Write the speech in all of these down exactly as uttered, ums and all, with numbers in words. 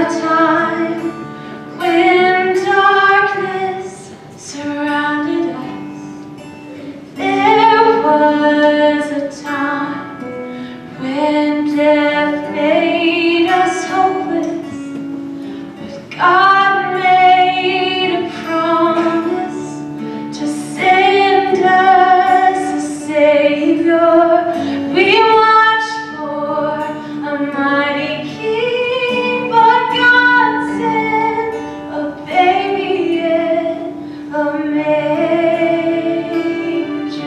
time when darkness surrounded us. There was a time when death made us hopeless, but God made a promise to send us a Savior. We watched for a mighty King, but God sent a baby in a manger.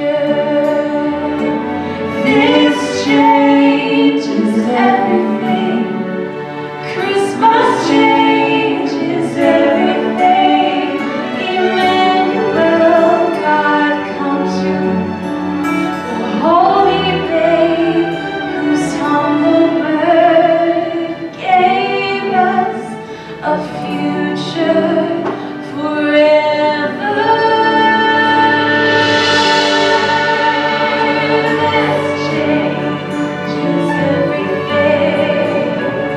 This changes everything. Christmas changes everything. Emmanuel, God comes to the holy babe whose humble birth gave us a future forever. This changes everything.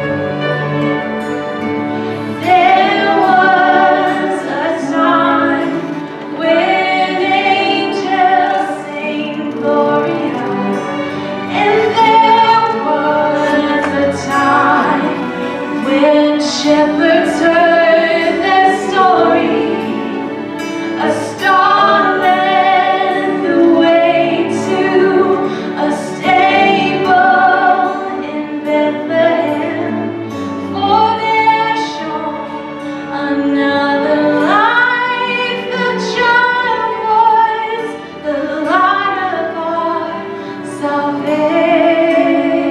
There was a time when angels sang Gloria, and there was a time when shepherds heard their story. A star led the way to a stable in Bethlehem, for there shone another light. The child was the light of our salvation.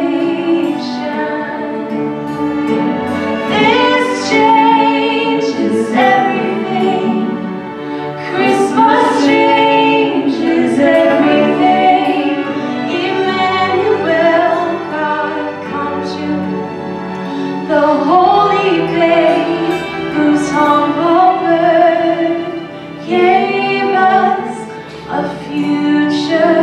This changes everything. Christmas changes everything. Emmanuel, God comes to the holy babe whose humble birth gave us a future